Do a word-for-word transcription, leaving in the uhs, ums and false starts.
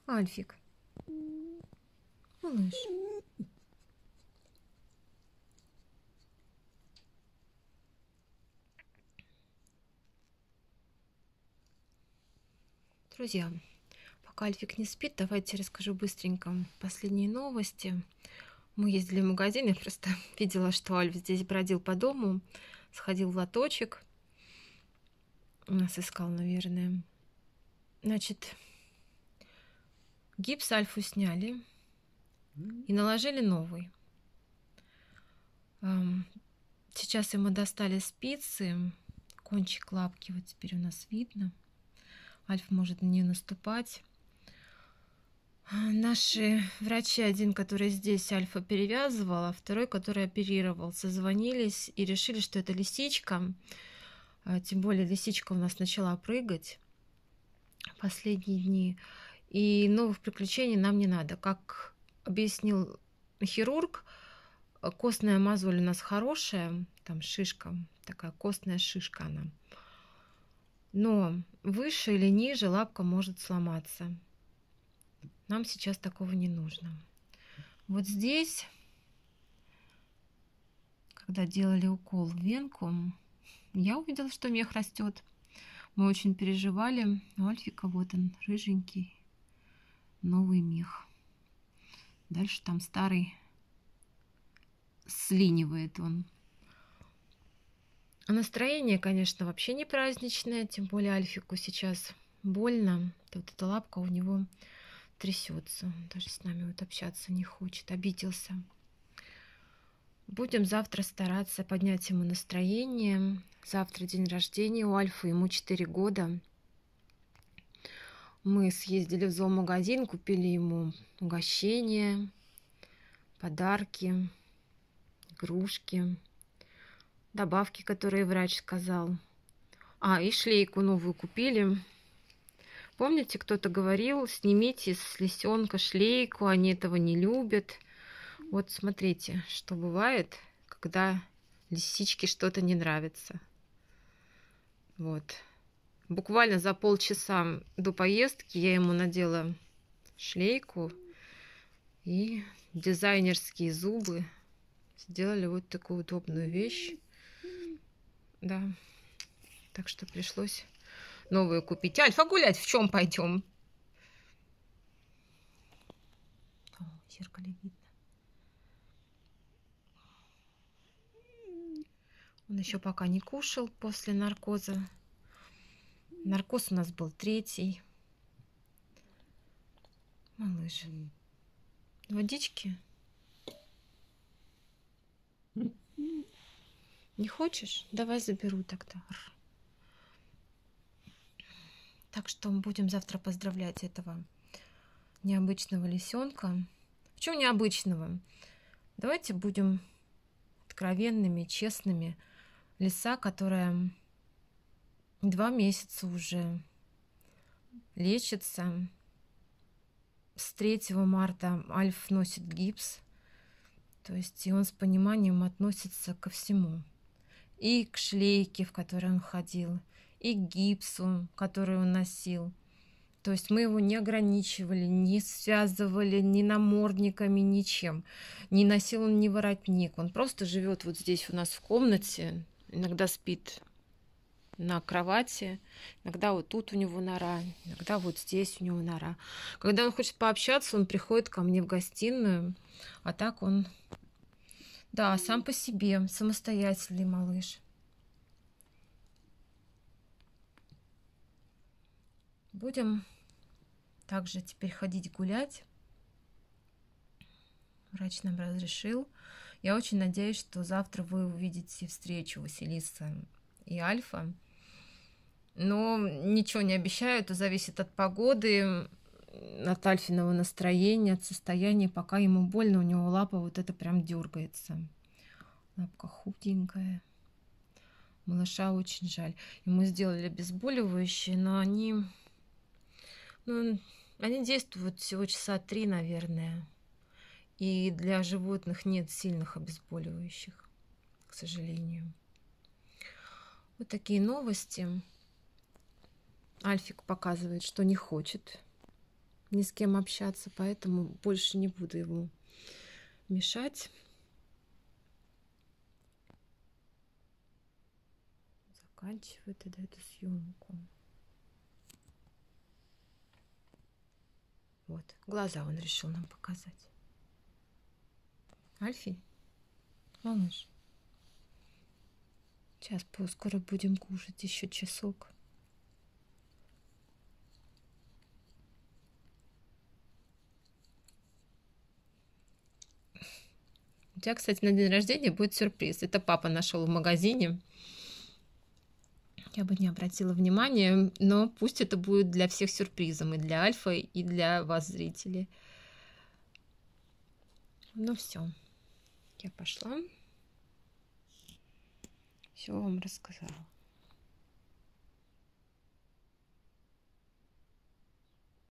Альфик, малыш. Друзья, пока Альфик не спит, давайте расскажу быстренько последние новости. Мы ездили в магазин, я просто видела, что Альф здесь бродил по дому, сходил в лоточек. Нас искал, наверное. Значит, гипс Альфу сняли и наложили новый. Сейчас ему достали спицы, кончик лапки вот теперь у нас видно. Альф может на нее наступать. Наши врачи, один, который здесь Альфа перевязывал, а второй, который оперировал, созвонились и решили, что это лисичка. Тем более лисичка у нас начала прыгать последние дни. И новых приключений нам не надо. Как объяснил хирург, костная мозоль у нас хорошая, там шишка, такая костная шишка она. Но выше или ниже лапка может сломаться. Нам сейчас такого не нужно. Вот здесь, когда делали укол в венку, я увидела, что мех растет. Мы очень переживали. У Альфика вот он, рыженький, новый мех. Дальше там старый слинивает он. А настроение, конечно, вообще не праздничное. Тем более Альфику сейчас больно. Вот эта лапка у него трясется. Даже с нами вот общаться не хочет. Обиделся. Будем завтра стараться поднять ему настроение. Завтра день рождения у Альфы, ему четыре года. Мы съездили в зоомагазин, купили ему угощения, подарки, игрушки, добавки, которые врач сказал. А, и шлейку новую купили. Помните, кто-то говорил, снимите с лисенка шлейку, они этого не любят. Вот смотрите, что бывает, когда лисичке что-то не нравится. Вот. Буквально за полчаса до поездки я ему надела шлейку и дизайнерские зубы. Сделали вот такую удобную вещь. Да. Так что пришлось новую купить. Альфа, гулять в чем пойдем? О, в зеркале видно. Он еще пока не кушал после наркоза. Наркоз у нас был третий. Малыш. Водички? Не хочешь? Давай заберу тогда. Так что мы будем завтра поздравлять этого необычного лисенка. Почему необычного? Давайте будем откровенными, честными. Лиса, которая два месяца уже лечится. С третьего марта Альф носит гипс. То есть и он с пониманием относится ко всему. И к шлейке, в которой он ходил, и к гипсу, который он носил. То есть мы его не ограничивали, не связывали ни намордниками, ничем. Не носил он ни воротник. Он просто живет вот здесь у нас в комнате. Иногда спит на кровати, иногда вот тут у него нора, иногда вот здесь у него нора. Когда он хочет пообщаться, он приходит ко мне в гостиную, а так он, да, сам по себе, самостоятельный малыш. Будем также теперь ходить гулять. Врач нам разрешил. Я очень надеюсь, что завтра вы увидите встречу Василисы и Альфа. Но ничего не обещаю, это зависит от погоды, от Альфиного настроения, от состояния. Пока ему больно, у него лапа вот это прям дергается. Лапка худенькая. Малыша очень жаль. Ему сделали обезболивающие, но они, ну, они действуют всего часа три, наверное. И для животных нет сильных обезболивающих, к сожалению. Вот такие новости. Альфик показывает, что не хочет ни с кем общаться, поэтому больше не буду ему мешать. Заканчиваю тогда эту съемку. Вот, глаза он решил нам показать. Альфий, малыш, сейчас скоро будем кушать, еще часок. У тебя, кстати, на день рождения будет сюрприз. Это папа нашел в магазине. Я бы не обратила внимания, но пусть это будет для всех сюрпризом, и для Альфа, и для вас, зрителей. Ну все, я пошла. Все вам рассказала.